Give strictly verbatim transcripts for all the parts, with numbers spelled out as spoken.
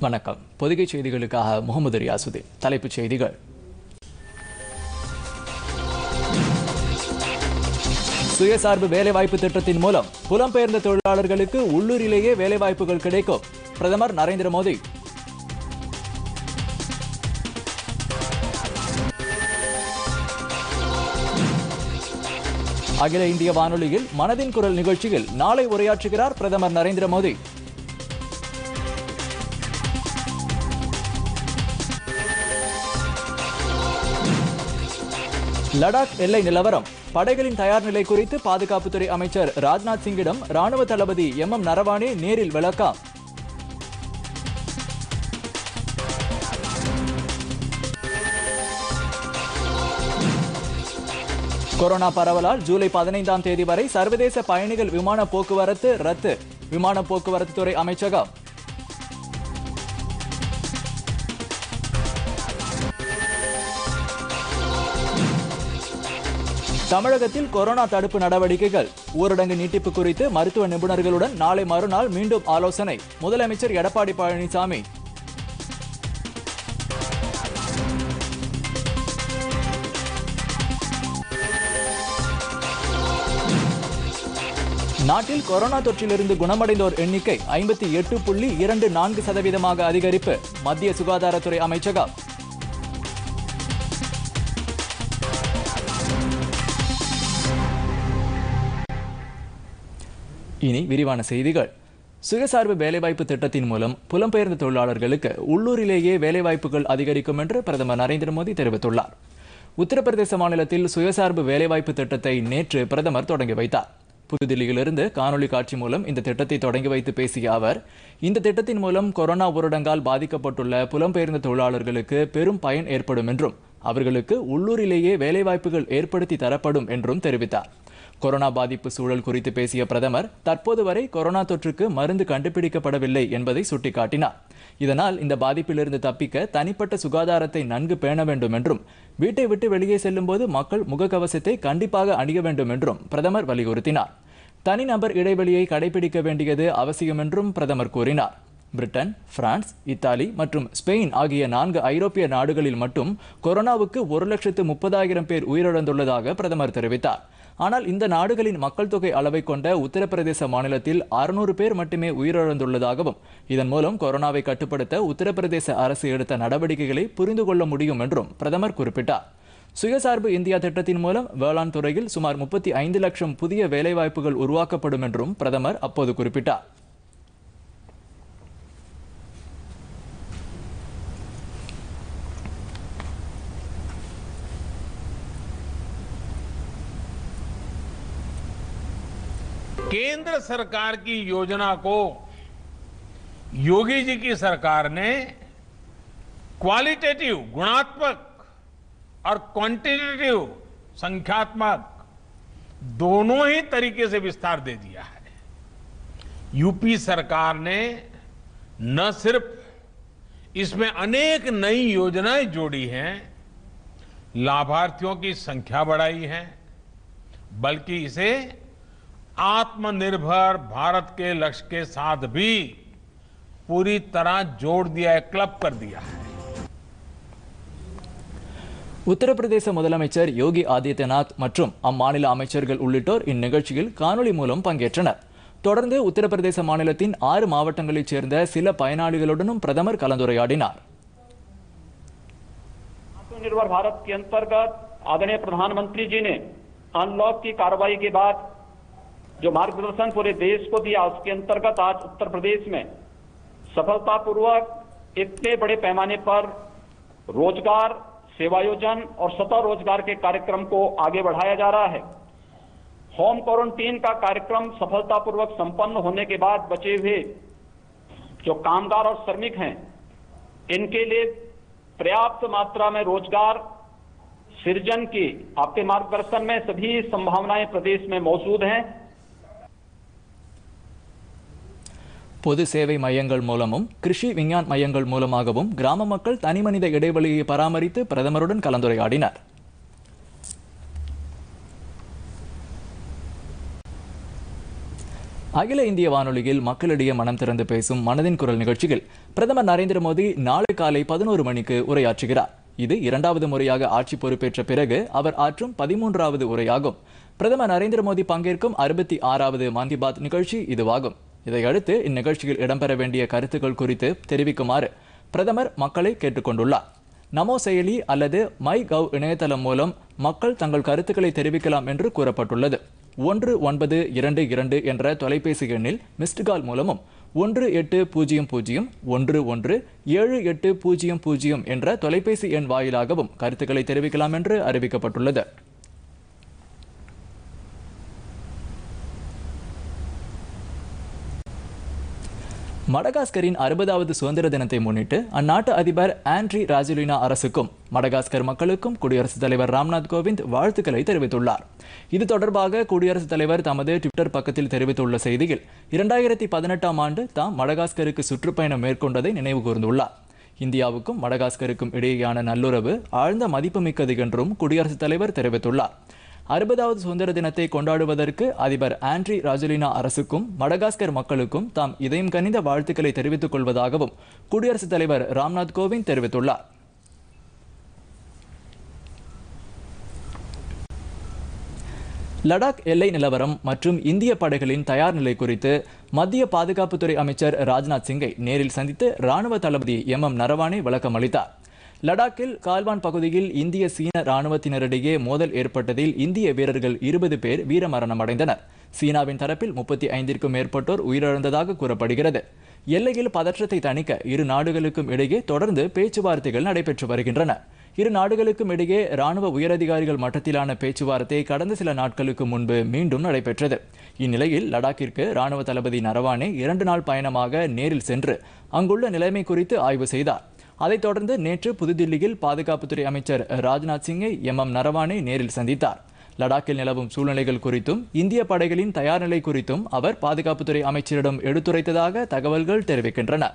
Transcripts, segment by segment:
வணக்கம். பொதிகை செய்திகளுக்காக முகமது ரியாசுதீன். தலைப்புச் செய்திகள். சுயசார்பு வேலைவாய்ப்பு திட்டத்தின் மூலம் புலம்பெயர்ந்த தொழிலாளர்களுக்கு உள்ளூரிலேயே வேலைவாய்ப்புகள் கிடைக்கும். பிரதமர் நரேந்திர மோடி. அகில இந்திய வானொலியில் மனதின் குரல் நிகழ்ச்சியில் நாளை உரையாற்றுகிறார் பிரதமர் நரேந்திர மோடி. லடாக் எல்லை நிலவரம், படைகளின் தயார் நிலை குறித்து பாதுகாப்புத்துறை அமைச்சர் ராஜ்நாத் சிங்கிடம் ராணுவ தளபதி எம் எம் நரவானே நேரில் விளக்கம். கொரோனா பரவலால் ஜூலை பதினைந்தாம் தேதி வரை சர்வதேச பயணிகள் விமான போக்குவரத்து ரத்து. விமான போக்குவரத்து துறை அமைச்சகம். தமிழகத்தில் கொரோனா தடுப்பு நடவடிக்கைகள், ஊரடங்கு நீட்டிப்பு குறித்து மருத்துவ நிபுணர்களுடன் நாளை மறுநாள் மீண்டும் ஆலோசனை. முதலமைச்சர் எடப்பாடி பழனிசாமி. நாட்டில் கொரோனா தொற்றிலிருந்து குணமடைந்தோர் எண்ணிக்கை ஐம்பத்தி எட்டு புள்ளி இரண்டு நான்கு சதவீதமாக அதிகரிப்பு. மத்திய சுகாதாரத்துறை அமைச்சகம். இனி விரிவான செய்திகள். சுயசார்பு வேலைவாய்ப்பு திட்டத்தின் மூலம் புலம்பெயர்ந்த தொழிலாளர்களுக்கு உள்ளூரிலேயே வேலைவாய்ப்புகள் அதிகரிக்கும் என்று பிரதமர் நரேந்திர மோடி தெரிவித்துள்ளார். உத்தரப்பிரதேச மாநிலத்தில் சுயசார்பு வேலைவாய்ப்பு திட்டத்தை நேற்று பிரதமர் தொடங்கி வைத்தார். புதுதில்லியிலிருந்து காணொலி காட்சி மூலம் இந்த திட்டத்தை தொடங்கி வைத்து பேசிய அவர், இந்த திட்டத்தின் மூலம் கொரோனா ஊரடங்கால் பாதிக்கப்பட்டுள்ள புலம்பெயர்ந்த தொழிலாளர்களுக்கு பெரும் பயன் ஏற்படும் என்றும் அவர்களுக்கு உள்ளூரிலேயே வேலைவாய்ப்புகள் ஏற்படுத்தி தரப்படும் என்றும் தெரிவித்தார். கொரோனா பாதிப்பு சூழல் குறித்து பேசிய பிரதமர், தற்போது வரை கொரோனா தொற்றுக்கு மருந்து கண்டுபிடிக்கப்படவில்லை என்பதை சுட்டிக்காட்டினார். இதனால் இந்த பாதிப்பிலிருந்து தப்பிக்க தனிப்பட்ட சுகாதாரத்தை நன்கு பேண வேண்டும் என்றும், வீட்டை விட்டு வெளியே செல்லும் போது மக்கள் முகக்கவசத்தை கண்டிப்பாக அணிய வேண்டும் என்றும் பிரதமர் வலியுறுத்தினார். தனிநபர் இடைவெளியை கடைபிடிக்க வேண்டியது அவசியம் என்றும் பிரதமர் கூறினார். பிரிட்டன், பிரான்ஸ், இத்தாலி மற்றும் ஸ்பெயின் ஆகிய நான்கு ஐரோப்பிய நாடுகளில் மட்டும் கொரோனாவுக்கு ஒரு லட்சத்து முப்பதாயிரம் பேர் உயிரிழந்துள்ளதாக பிரதமர் தெரிவித்தார். ஆனால் இந்த நாடுகளின் மக்கள் தொகை அளவை கொண்ட உத்தரப்பிரதேச மாநிலத்தில் அறுநூறு பேர் மட்டுமே உயிரிழந்துள்ளதாகவும், இதன் மூலம் கொரோனாவை கட்டுப்படுத்த உத்தரப்பிரதேச அரசு எடுத்த நடவடிக்கைகளை புரிந்து கொள்ள முடியும் என்றும் பிரதமர் குறிப்பிட்டார். சுயசார்பு இந்தியா திட்டத்தின் மூலம் வேளாண் துறையில் சுமார் முப்பத்தி ஐந்து லட்சம் புதிய வேலைவாய்ப்புகள் உருவாக்கப்படும் என்றும் பிரதமர் அப்போது குறிப்பிட்டார். केंद्र सरकार की योजना को योगी जी की सरकार ने क्वालिटेटिव गुणात्मक और क्वांटिटेटिव संख्यात्मक दोनों ही तरीके से विस्तार दे दिया है। यूपी सरकार ने न सिर्फ इसमें अनेक नई योजनाएं जोड़ी हैं, लाभार्थियों की संख्या बढ़ाई है, बल्कि इसे आत्मनिर्भर भारत के लक्ष्य के साथ भी पूरी तरह जोड़ दिया है, क्लब कर दिया है. உத்தரப்பிரதேச முதலமைச்சர் யோகி ஆதித்யநாத் மற்றும் அம்மாநில அமைச்சர்கள் உள்ளிட்டோர் இந்நிகழ்ச்சியில் காணொலி மூலம் பங்கேற்றனர். தொடர்ந்து உத்தரப்பிரதேச மாநிலத்தின் ஆறு மாவட்டங்களைச் சேர்ந்த சில பயனாளிகளுடனும் பிரதமர் கலந்துரையாடினார். आत्मनिर्भर भारत के अंतर्गत आदरणीय प्रधानमंत्री जी ने अनलॉक की कार्रवाई के बाद जो मार्गदर्शन पूरे देश को दिया, उसके अंतर्गत आज उत्तर प्रदेश में सफलतापूर्वक इतने बड़े पैमाने पर रोजगार, सेवायोजन और स्वतः रोजगार के कार्यक्रम को आगे बढ़ाया जा रहा है. होम क्वारंटीन का कार्यक्रम सफलतापूर्वक संपन्न होने के बाद बचे हुए जो कामगार और श्रमिक हैं, इनके लिए पर्याप्त मात्रा में रोजगार सृजन की आपके मार्गदर्शन में सभी संभावनाएं प्रदेश में मौजूद हैं. பொது சேவை மையங்கள் மூலமும் கிருஷி விஞ்ஞான் மையங்கள் மூலமாகவும் கிராம மக்கள் தனிமனித இடைவெளியை பராமரித்து பிரதமருடன் கலந்துரையாடினர். அகில இந்திய வானொலியில் மக்களிடையே மனம் திறந்து பேசும் மனதின் குரல் நிகழ்ச்சியில் பிரதமர் நரேந்திர மோடி நாளை காலை பதினோரு மணிக்கு உரையாற்றுகிறார். இது இரண்டாவது முறையாக ஆட்சி பொறுப்பேற்ற பிறகு அவர் ஆற்றும் பதிமூன்றாவது உரையாகும். பிரதமர் நரேந்திர மோடி பங்கேற்கும் அறுபத்தி ஆறாவது மன் கி பாத் நிகழ்ச்சி இதுவாகும். இதையடுத்து இந்நிகழ்ச்சியில் இடம்பெற வேண்டிய கருத்துக்கள் குறித்து தெரிவிக்குமாறு பிரதமர் மக்களை கேட்டுக்கொண்டுள்ளார். நமோ செயலி அல்லது மை கவ் இணையதளம் மூலம் மக்கள் தங்கள் கருத்துக்களை தெரிவிக்கலாம் என்று கூறப்பட்டுள்ளது. ஒன்று ஒன்பது இரண்டு இரண்டு என்ற தொலைபேசி எண்ணில் மிஸ்டு கால் மூலமும் ஒன்று எட்டு பூஜ்ஜியம் பூஜ்ஜியம் ஒன்று ஒன்று ஏழு எட்டு பூஜ்ஜியம் பூஜ்ஜியம் என்ற தொலைபேசி எண் வாயிலாகவும் கருத்துக்களை தெரிவிக்கலாம் என்று அறிவிக்கப்பட்டுள்ளது. மடகாஸ்கரின் அறுபதாவது சுதந்திர தினத்தை முன்னிட்டு அந்நாட்டு அதிபர் ஆண்ட்ரி ராஜலினா அரசுக்கும் மடகாஸ்கர் மக்களுக்கும் குடியரசுத் தலைவர் ராம்நாத் கோவிந்த் வாழ்த்துக்களை தெரிவித்துள்ளார். இது தொடர்பாக குடியரசுத் தலைவர் தமது ட்விட்டர் பக்கத்தில் தெரிவித்துள்ள செய்தியில் இரண்டாயிரத்தி பதினெட்டாம் ஆண்டு தாம் மடகாஸ்கருக்கு சுற்றுப்பயணம் மேற்கொண்டதை நினைவு கூர்ந்துள்ளார். இந்தியாவுக்கும் மடகாஸ்கருக்கும் இடையேயான நல்லுறவு ஆழ்ந்த மதிப்புமிக்கது என்றும் குடியரசுத் தலைவர் தெரிவித்துள்ளார். அறுபதாவது சுதந்திர தினத்தை கொண்டாடுவதற்கு அதிபர் ஆண்ட்ரி ராஜலினா அரசுக்கும் மடகாஸ்கர் மக்களுக்கும் தாம் இதயம் கனிந்த வாழ்த்துக்களை தெரிவித்துக் கொள்வதாகவும் குடியரசுத் தலைவர் ராம்நாத் கோவிந்த் தெரிவித்துள்ளார். லடாக் எல்லை நிலவரம் மற்றும் இந்திய படைகளின் தயார் நிலை குறித்து மத்திய பாதுகாப்புத்துறை அமைச்சர் ராஜ்நாத் சிங்கை நேரில் சந்தித்து ராணுவ தளபதி எம் எம் நரவானே விளக்கம் அளித்தார். லடாக்கில் கால்வான் பகுதியில் இந்திய சீன ராணுவத்தினரிடையே மோதல் ஏற்பட்டதில் இந்திய வீரர்கள் இருபது பேர் வீரமரணம் அடைந்தனர். சீனாவின் தரப்பில் முப்பத்தி ஐந்திற்கும் மேற்பட்டோர் உயிரிழந்ததாக கூறப்படுகிறது. எல்லையில் பதற்றத்தை தணிக்க இரு நாடுகளுக்கும் இடையே தொடர்ந்து பேச்சுவார்த்தைகள் நடைபெற்று வருகின்றன. இரு நாடுகளுக்கும் இடையே ராணுவ உயரதிகாரிகள் மட்டத்திலான பேச்சுவார்த்தை கடந்த சில நாட்களுக்கு முன்பு மீண்டும் நடைபெற்றது. இந்நிலையில் லடாக்கிற்கு ராணுவ தளபதி நரவானே இரண்டு நாள் பயணமாக நேரில் சென்று அங்குள்ள நிலைமை குறித்து ஆய்வு செய்தார். அதைத் தொடர்ந்து நேற்று புதுதில்லியில் பாதுகாப்புத்துறை அமைச்சர் ராஜ்நாத் சிங்கை எம் எம் நரவானே நேரில் சந்தித்தார். லடாக்கில் நிலவும் சூழ்நிலைகள் குறித்தும் இந்திய படைகளின் தயார் நிலை குறித்தும் அவர் பாதுகாப்புத்துறை அமைச்சரிடம் எடுத்துரைத்ததாக தகவல்கள் தெரிவிக்கின்றன.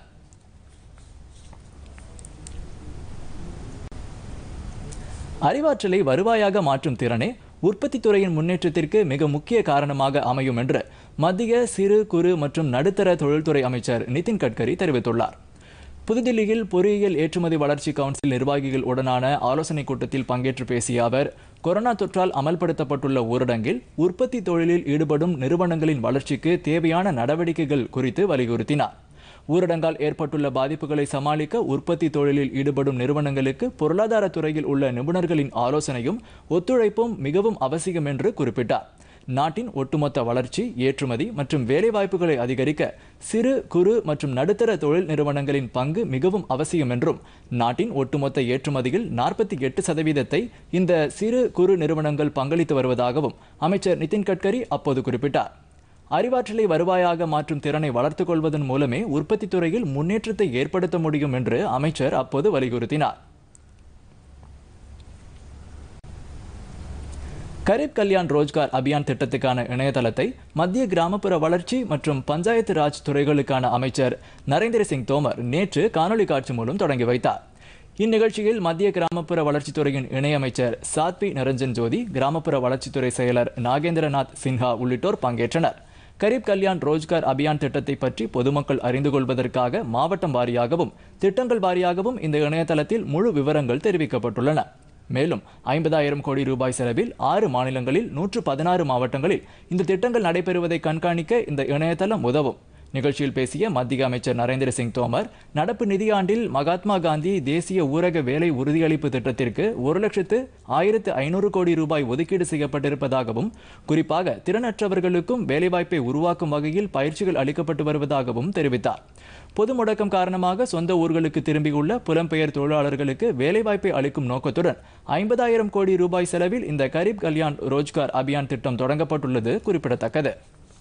அறிவாற்றலை வருவாயாக மாற்றும் திறனே உற்பத்தி துறையின் முன்னேற்றத்திற்கு மிக முக்கிய காரணமாக அமையும் என்று மத்திய சிறு குறு மற்றும் நடுத்தர தொழில்துறை அமைச்சர் நிதின் கட்கரி தெரிவித்துள்ளார். புதுதில்லியில் பொறியியல் ஏற்றுமதி வளர்ச்சி கவுன்சில் நிர்வாகிகள் உடனான ஆலோசனைக் கூட்டத்தில் பங்கேற்று பேசிய அவர் கொரோனா தொற்றால் அமல்படுத்தப்பட்டுள்ள ஊரடங்கில் உற்பத்தி தொழிலில் ஈடுபடும் நிறுவனங்களின் வளர்ச்சிக்கு தேவையான நடவடிக்கைகள் குறித்து வலியுறுத்தினார். ஊரடங்கால் ஏற்பட்டுள்ள பாதிப்புகளை சமாளிக்க உற்பத்தி தொழிலில் ஈடுபடும் நிறுவனங்களுக்கு பொருளாதார துறையில் உள்ள நிபுணர்களின் ஆலோசனையும் ஒத்துழைப்பும் மிகவும் அவசியம் என்று குறிப்பிட்டார். நாட்டின் ஒட்டுமொத்த வளர்ச்சி, ஏற்றுமதி மற்றும் வேலைவாய்ப்புகளை அதிகரிக்க சிறு குறு மற்றும் நடுத்தர தொழில் நிறுவனங்களின் பங்கு மிகவும் அவசியம் என்றும் நாட்டின் ஒட்டுமொத்த ஏற்றுமதியில் நாற்பத்தி எட்டு சதவீதத்தை இந்த சிறு குறு நிறுவனங்கள் பங்களித்து வருவதாகவும் அமைச்சர் நிதின் கட்கரி அப்போது குறிப்பிட்டார். அறிவாற்றலை வருவாயாக மாற்றும் திறனை வளர்த்துக் கொள்வதன் மூலமே உற்பத்தி துறையில் முன்னேற்றத்தை ஏற்படுத்த முடியும் என்று அமைச்சர் அப்போது வலியுறுத்தினார். கரீப் கல்யாண் ரோஜ்கார் அபியான் திட்டத்துக்கான இணையதளத்தை மத்திய கிராமப்புற வளர்ச்சி மற்றும் பஞ்சாயத்து ராஜ் துறைகளுக்கான அமைச்சர் நரேந்திர சிங் தோமர் நேற்று காணொலி காட்சி மூலம் தொடங்கி வைத்தார். இந்நிகழ்ச்சியில் மத்திய கிராமப்புற வளர்ச்சித்துறையின் இணையமைச்சர் சாத்வி நிரஞ்சன் ஜோதி, கிராமப்புற வளர்ச்சித்துறை செயலர் நாகேந்திரநாத் சின்ஹா உள்ளிட்டோர் பங்கேற்றனர். கரீப் கல்யாண் ரோஜ்கார் அபியான் திட்டத்தை பற்றி பொதுமக்கள் அறிந்து கொள்வதற்காக மாவட்டம் வாரியாகவும் திட்டங்கள் வாரியாகவும் இந்த இணையதளத்தில் முழு விவரங்கள் தெரிவிக்கப்பட்டுள்ளன. மேலும் ஐம்பதாயிரம் கோடி ரூபாய் செலவில் ஆறு மாநிலங்களில் நூற்று பதினாறு மாவட்டங்களில் இந்த திட்டங்கள் நடைபெறுவதை கண்காணிக்க இந்த இணையதளம் உதவும். நிகழ்ச்சியில் பேசிய மத்திய அமைச்சர் நரேந்திர சிங் தோமர், நடப்பு நிதியாண்டில் மகாத்மா காந்தி தேசிய ஊரக வேலை உறுதியளிப்பு திட்டத்திற்கு ஒரு லட்சத்து ஆயிரத்து ஐநூறு கோடி ரூபாய் ஒதுக்கீடு செய்யப்பட்டிருப்பதாகவும் குறிப்பாக திறனற்றவர்களுக்கும் வேலைவாய்ப்பை உருவாக்கும் வகையில் பயிற்சிகள் அளிக்கப்பட்டு வருவதாகவும் தெரிவித்தார். பொது முடக்கம் காரணமாக சொந்த ஊர்களுக்கு திரும்பியுள்ள புலம்பெயர் தொழிலாளர்களுக்கு வேலைவாய்ப்பை அளிக்கும் நோக்கத்துடன் ஐம்பதாயிரம் கோடி ரூபாய் செலவில் இந்த கரீப் கல்யாண் ரோஜ்கார் அபியான் திட்டம் தொடங்கப்பட்டுள்ளது குறிப்பிடத்தக்கது.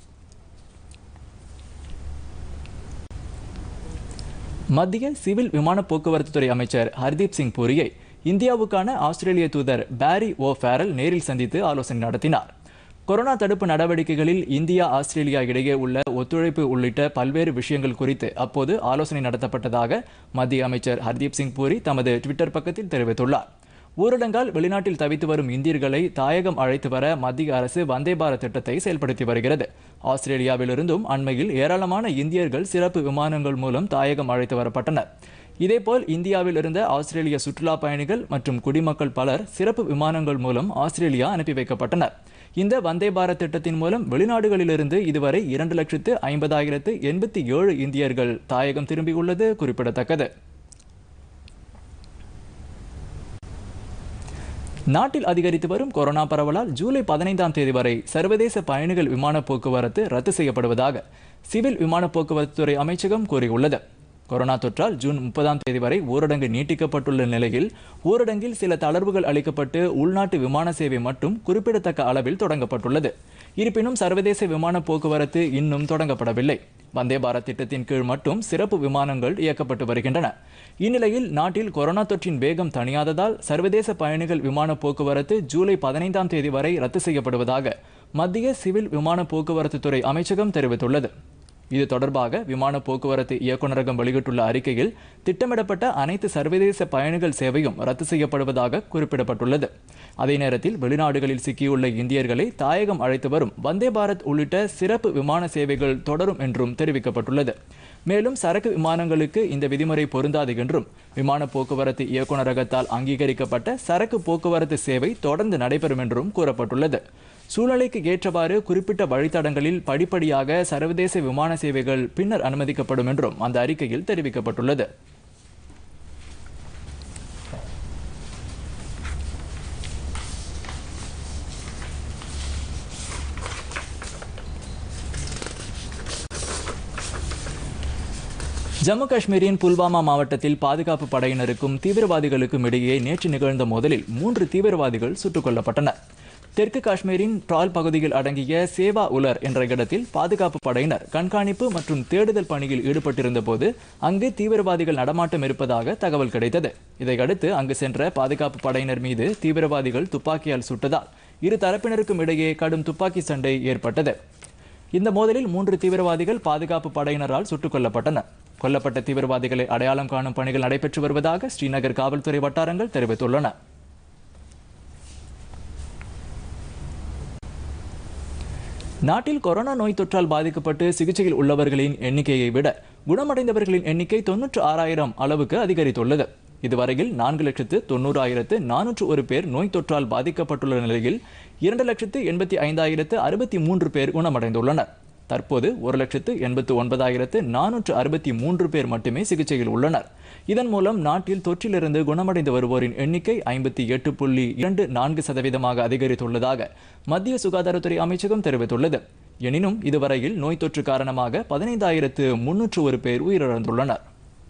மத்திய சிவில் விமான போக்குவரத்து துறை அமைச்சர் ஹர்தீப் சிங் பூரியை இந்தியாவுக்கான ஆஸ்திரேலிய தூதர் பாரி ஓ ஃபேரல் நேரில் சந்தித்து ஆலோசனை நடத்தினார். கொரோனா தடுப்பு நடவடிக்கைகளில் இந்தியா ஆஸ்திரேலியா இடையே உள்ள ஒத்துழைப்பு உள்ளிட்ட பல்வேறு விஷயங்கள் குறித்து அப்போது ஆலோசனை நடத்தப்பட்டதாக மத்திய அமைச்சர் ஹர்தீப் சிங் பூரி தமது ட்விட்டர் பக்கத்தில் தெரிவித்துள்ளார். ஊரடங்கால் வெளிநாட்டில் தவித்து வரும் இந்தியர்களை தாயகம் அழைத்து வர மத்திய அரசு வந்தே பாரத் திட்டத்தை செயல்படுத்தி வருகிறது. ஆஸ்திரேலியாவிலிருந்தும் அண்மையில் ஏராளமான இந்தியர்கள் சிறப்பு விமானங்கள் மூலம் தாயகம் அழைத்து வரப்பட்டனர். இதேபோல் இந்தியாவில் இருந்த ஆஸ்திரேலிய சுற்றுலா பயணிகள் மற்றும் குடிமக்கள் பலர் சிறப்பு விமானங்கள் மூலம் ஆஸ்திரேலியா அனுப்பி வைக்கப்பட்டனர். இந்த வந்தே பாரத் திட்டத்தின் மூலம் வெளிநாடுகளிலிருந்து இதுவரை இரண்டு லட்சத்து ஐம்பதாயிரத்து எண்பத்தி ஏழு இந்தியர்கள் தாயகம் திரும்பியுள்ளது குறிப்பிடத்தக்கது. நாட்டில் அதிகரித்து வரும் கொரோனா பரவலால் ஜூலை பதினைந்தாம் தேதி வரை சர்வதேச பயணிகள் விமான போக்குவரத்து ரத்து செய்யப்படுவதாக சிவில் விமான போக்குவரத்து துறை அமைச்சகம் கூறியுள்ளது. கொரோனா தொற்றால் ஜூன் முப்பதாம் தேதி வரை ஊரடங்கு நீட்டிக்கப்பட்டுள்ள நிலையில் ஊரடங்கில் சில தளர்வுகள் அளிக்கப்பட்டு உள்நாட்டு விமான சேவை மட்டும் குறிப்பிடத்தக்க அளவில் தொடங்கப்பட்டுள்ளது. இருப்பினும் சர்வதேச விமான போக்குவரத்து இன்னும் தொடங்கப்படவில்லை. வந்தே பாரத் திட்டத்தின் கீழ் மட்டும் சிறப்பு விமானங்கள் இயக்கப்பட்டு வருகின்றன. இந்நிலையில் நாட்டில் கொரோனா தொற்றின் வேகம் தணியாததால் சர்வதேச பயணிகள் விமான போக்குவரத்து ஜூலை பதினைந்தாம் தேதி வரை ரத்து செய்யப்படுவதாக மத்திய சிவில் விமான போக்குவரத்து துறை அமைச்சகம் தெரிவித்துள்ளது. இது தொடர்பாக விமான போக்குவரத்து இயக்குநரகம் வெளியிட்டுள்ள அறிக்கையில் திட்டமிடப்பட்ட அனைத்து சர்வதேச பயணிகள் சேவையும் ரத்து செய்யப்படுவதாக குறிப்பிடப்பட்டுள்ளது. அதே நேரத்தில் வெளிநாடுகளில் சிக்கியுள்ள இந்தியர்களை தாயகம் அழைத்து வரும் வந்தே பாரத் உள்ளிட்ட சிறப்பு விமான சேவைகள் தொடரும் என்றும் தெரிவிக்கப்பட்டுள்ளது. மேலும் சரக்கு விமானங்களுக்கு இந்த விதிமுறை பொருந்தாது என்றும் விமான போக்குவரத்து இயக்குநரகத்தால் அங்கீகரிக்கப்பட்ட சரக்கு போக்குவரத்து சேவை தொடர்ந்து நடைபெறும் என்றும் கூறப்பட்டுள்ளது. சூழ்நிலைக்கு ஏற்றவாறு குறிப்பிட்ட வழித்தடங்களில் படிப்படியாக சர்வதேச விமான சேவைகள் பின்னர் அனுமதிக்கப்படும் என்றும் அந்த அறிக்கையில் தெரிவிக்கப்பட்டுள்ளது. ஜம்மு காஷ்மீரின் புல்வாமா மாவட்டத்தில் பாதுகாப்பு படையினருக்கும் தீவிரவாதிகளுக்கும் இடையே நேற்று நிகழ்ந்த மோதலில் மூன்று தீவிரவாதிகள் சுட்டுக் கொல்லப்பட்டனர். தெற்கு காஷ்மீரின் ட்ரால் பகுதியில் அடங்கிய சேவா உலர் என்ற இடத்தில் பாதுகாப்பு படையினர் கண்காணிப்பு மற்றும் தேடுதல் பணியில் ஈடுபட்டிருந்த போது அங்கு தீவிரவாதிகள் நடமாட்டம் இருப்பதாக தகவல் கிடைத்தது. இதையடுத்து அங்கு சென்ற பாதுகாப்பு படையினர் மீது தீவிரவாதிகள் துப்பாக்கியால் சுட்டதால் இரு தரப்பினருக்கும் இடையே கடும் துப்பாக்கி சண்டை ஏற்பட்டது. இந்த மோதலில் மூன்று தீவிரவாதிகள் பாதுகாப்பு படையினரால் சுட்டுக் கொல்லப்பட்டனர். கொல்லப்பட்ட தீவிரவாதிகளை அடையாளம் காணும் பணிகள் நடைபெற்று வருவதாக ஸ்ரீநகர் காவல்துறை வட்டாரங்கள் தெரிவித்துள்ளன. நாட்டில் கொரோனா நோய் தொற்றால் பாதிக்கப்பட்டு சிகிச்சையில் உள்ளவர்களின் எண்ணிக்கையை விட குணமடைந்தவர்களின் எண்ணிக்கை தொன்னூற்று ஆறாயிரம் அளவுக்கு அதிகரித்துள்ளது. இதுவரையில் நான்கு லட்சத்து தொண்ணூறாயிரத்து நானூற்று ஒரு பேர் நோய் தொற்றால் பாதிக்கப்பட்டுள்ள நிலையில் இரண்டு லட்சத்து எண்பத்தி ஐந்தாயிரத்து அறுபத்தி மூன்று பேர் குணமடைந்துள்ளனர். தற்போது ஒரு லட்சத்து எண்பத்து ஒன்பதாயிரத்து நானூற்று அறுபத்தி மூன்று பேர் மட்டுமே சிகிச்சையில் உள்ளனர். இதன் மூலம் நாட்டில் தொற்றிலிருந்து குணமடைந்து வருவோரின் எண்ணிக்கை ஐம்பத்தி எட்டு புள்ளி இரண்டு நான்கு சதவீதமாக அதிகரித்துள்ளதாக மத்திய சுகாதாரத்துறை அமைச்சகம் தெரிவித்துள்ளது. எனினும் இதுவரையில் நோய் தொற்று காரணமாக பதினைந்தாயிரத்து முன்னூற்று ஒரு பேர் உயிரிழந்துள்ளனர்.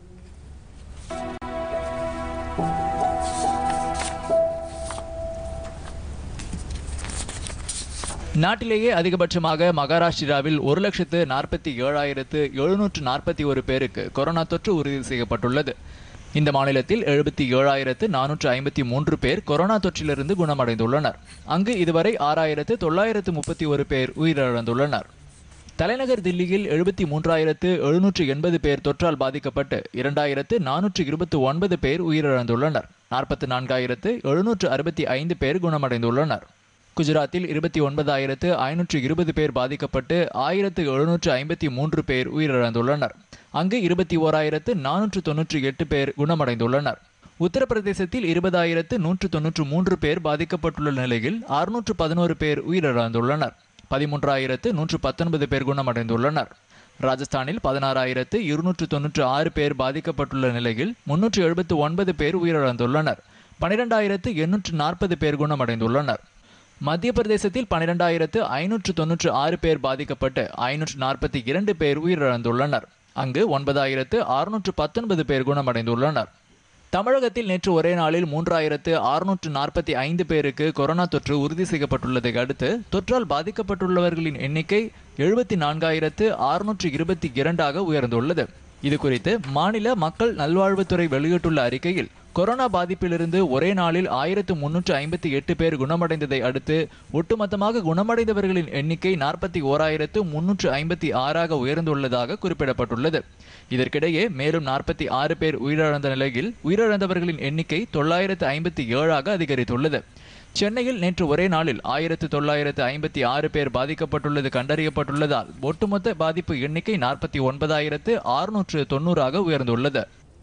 நாட்டிலேயே அதிகபட்சமாக மகாராஷ்டிராவில் ஒரு லட்சத்து நாற்பத்தி ஏழாயிரத்து எழுநூற்று நாற்பத்தி ஒரு பேருக்கு கொரோனா தொற்று உறுதி செய்யப்பட்டுள்ளது. இந்த மாநிலத்தில் எழுபத்தி ஏழாயிரத்து நானூற்று ஐம்பத்தி மூன்று பேர் கொரோனா தொற்றிலிருந்து குணமடைந்துள்ளனர். அங்கு இதுவரை ஆறாயிரத்து தொள்ளாயிரத்து முப்பத்தி ஒரு பேர் உயிரிழந்துள்ளனர். தலைநகர் தில்லியில் எழுபத்தி மூன்றாயிரத்து எழுநூற்று எண்பது பேர் தொற்றால் பாதிக்கப்பட்டு இரண்டாயிரத்து நானூற்று இருபத்தி ஒன்பது பேர் உயிரிழந்துள்ளனர். நாற்பத்தி நான்காயிரத்து எழுநூற்று அறுபத்தி ஐந்து பேர் குணமடைந்துள்ளனர். குஜராத்தில் இருபத்தி ஒன்பதாயிரத்து ஐநூற்று இருபது பேர் பாதிக்கப்பட்டு ஆயிரத்து எழுநூற்று ஐம்பத்தி மூன்று பேர் உயிரிழந்துள்ளனர். அங்கு இருபத்தி ஓராயிரத்து நானூற்று தொன்னூற்றி எட்டு பேர் குணமடைந்துள்ளனர். உத்தரப்பிரதேசத்தில் இருபதாயிரத்து நூற்று தொன்னூற்று மூன்று பேர் பாதிக்கப்பட்டுள்ள நிலையில் அறுநூற்று பதினோரு பேர் உயிரிழந்துள்ளனர். பதிமூன்றாயிரத்து நூற்று பத்தொன்பது பேர் குணமடைந்துள்ளனர். ராஜஸ்தானில் பதினாறாயிரத்து இருநூற்று தொன்னூற்று ஆறு பேர் பாதிக்கப்பட்டுள்ள நிலையில் முன்னூற்று எழுபத்து ஒன்பது பேர் உயிரிழந்துள்ளனர். பனிரெண்டாயிரத்து எண்ணூற்று நாற்பது பேர் குணமடைந்துள்ளனர். மத்திய பிரதேசத்தில் பனிரெண்டாயிரத்து ஐநூற்று தொன்னூற்று ஆறு பேர் பாதிக்கப்பட்டு ஐநூற்று நாற்பத்தி இரண்டு பேர் உயிரிழந்துள்ளனர். அங்கு ஒன்பதாயிரத்து அறுநூற்று பத்தொன்பது பேர் குணமடைந்துள்ளனர். தமிழகத்தில் நேற்று ஒரே நாளில் மூன்றாயிரத்து அறுநூற்று நாற்பத்தி ஐந்து பேருக்கு கொரோனா தொற்று உறுதி செய்யப்பட்டுள்ளதை அடுத்து தொற்றால் பாதிக்கப்பட்டுள்ளவர்களின் எண்ணிக்கை எழுபத்தி நான்காயிரத்து அறுநூற்று இருபத்தி இரண்டாக உயர்ந்துள்ளது. இது குறித்து மாநில மக்கள் நல்வாழ்வுத்துறை வெளியிட்டுள்ள அறிக்கையில் கொரோனா பாதிப்பிலிருந்து ஒரே நாளில் ஆயிரத்து முன்னூற்று ஐம்பத்தி எட்டு பேர் குணமடைந்ததை அடுத்து ஒட்டுமொத்தமாக குணமடைந்தவர்களின் எண்ணிக்கை நாற்பத்தி ஓராயிரத்து முன்னூற்று ஐம்பத்தி ஆறாக உயர்ந்துள்ளதாக குறிப்பிடப்பட்டுள்ளது. இதற்கிடையே மேலும் நாற்பத்தி ஆறு பேர் உயிரிழந்த நிலையில் உயிரிழந்தவர்களின் எண்ணிக்கை தொள்ளாயிரத்து ஐம்பத்தி ஏழாக அதிகரித்துள்ளது. சென்னையில் நேற்று ஒரே நாளில் ஆயிரத்து தொள்ளாயிரத்து ஐம்பத்தி ஆறு பேர் பாதிக்கப்பட்டுள்ளது கண்டறியப்பட்டுள்ளதால் ஒட்டுமொத்த பாதிப்பு எண்ணிக்கை நாற்பத்தி ஒன்பதாயிரத்து அறுநூற்று தொண்ணூறாக உயர்ந்துள்ளது.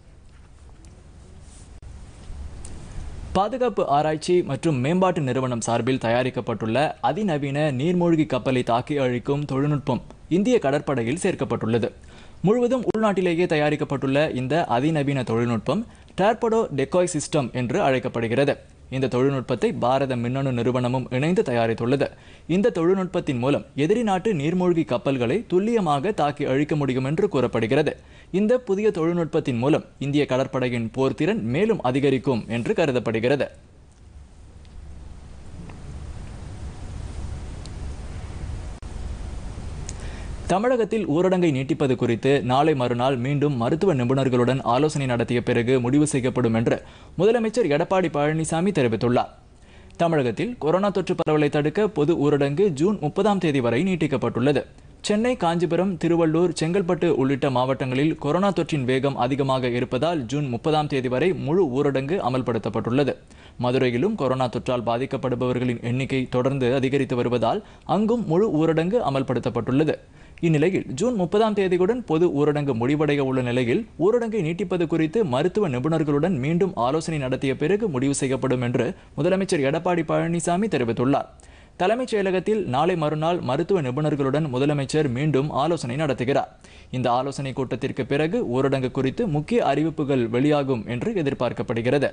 பாதுகாப்பு ஆராய்ச்சி மற்றும் மேம்பாட்டு நிறுவனம் சார்பில் தயாரிக்கப்பட்டுள்ள அதிநவீன நீர்மூழ்கி கப்பலை தாக்கி அழிக்கும் தொழில்நுட்பம் இந்திய கடற்படையில் சேர்க்கப்பட்டுள்ளது. முழுவதும் உள்நாட்டிலேயே தயாரிக்கப்பட்டுள்ள இந்த அதிநவீன தொழில்நுட்பம் டார்படோ டெக்காய் சிஸ்டம் என்று அழைக்கப்படுகிறது. இந்த தொழில்நுட்பத்தை பாரத மின்னணு நிறுவனமும் இணைந்து தயாரித்துள்ளது. இந்த தொழில்நுட்பத்தின் மூலம் எதிரி நாட்டு நீர்மூழ்கி கப்பல்களை துல்லியமாக தாக்கி அழிக்க முடியும் என்று கூறப்படுகிறது. இந்த புதிய தொழில்நுட்பத்தின் மூலம் இந்திய கடற்படையின் போர்த்திறன் மேலும் அதிகரிக்கும் என்று கருதப்படுகிறது. தமிழகத்தில் ஊரடங்கை நீட்டிப்பது குறித்து நாளை மறுநாள் மீண்டும் மருத்துவ நிபுணர்களுடன் ஆலோசனை நடத்திய பிறகு முடிவு செய்யப்படும் என்று முதலமைச்சர் எடப்பாடி பழனிசாமி தெரிவித்துள்ளார். தமிழகத்தில் கொரோனா தொற்று பரவலை தடுக்க பொது ஊரடங்கு ஜூன் முப்பதாம் தேதி வரை நீட்டிக்கப்பட்டுள்ளது. சென்னை, காஞ்சிபுரம், திருவள்ளூர், செங்கல்பட்டு உள்ளிட்ட மாவட்டங்களில் கொரோனா தொற்றின் வேகம் அதிகமாக இருப்பதால் ஜூன் முப்பதாம் தேதி வரை முழு ஊரடங்கு அமல்படுத்தப்பட்டுள்ளது. மதுரையிலும் கொரோனா தொற்றால் பாதிக்கப்படுபவர்களின் எண்ணிக்கை தொடர்ந்து அதிகரித்து வருவதால் அங்கும் முழு ஊரடங்கு அமல்படுத்தப்பட்டுள்ளது. இந்நிலையில் ஜூன் முப்பதாம் தேதியுடன் பொது ஊரடங்கு முடிவடைய உள்ள நிலையில் ஊரடங்கை நீட்டிப்பது குறித்து மருத்துவ நிபுணர்களுடன் மீண்டும் ஆலோசனை நடத்திய பிறகு முடிவு செய்யப்படும் என்று முதலமைச்சர் எடப்பாடி பழனிசாமி தெரிவித்துள்ளார். தலைமைச் செயலகத்தில் நாளை மறுநாள் மருத்துவ நிபுணர்களுடன் முதலமைச்சர் மீண்டும் ஆலோசனை நடத்துகிறார். இந்த ஆலோசனை கூட்டத்திற்கு பிறகு ஊரடங்கு குறித்து முக்கிய அறிவிப்புகள் வெளியாகும் என்று எதிர்பார்க்கப்படுகிறது.